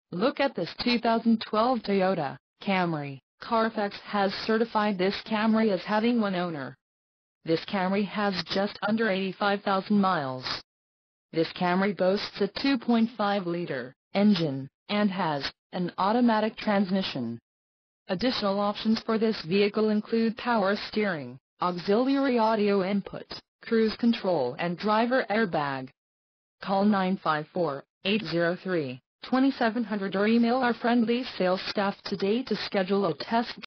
Look at this 2012 Toyota Camry. Carfax has certified this Camry as having one owner. This Camry has just under 85,000 miles. This Camry boasts a 2.5-liter engine and has an automatic transmission. Additional options for this vehicle include power steering, auxiliary audio input, cruise control and driver airbag. Call 954-803-2700 or email our friendly sales staff today to schedule a test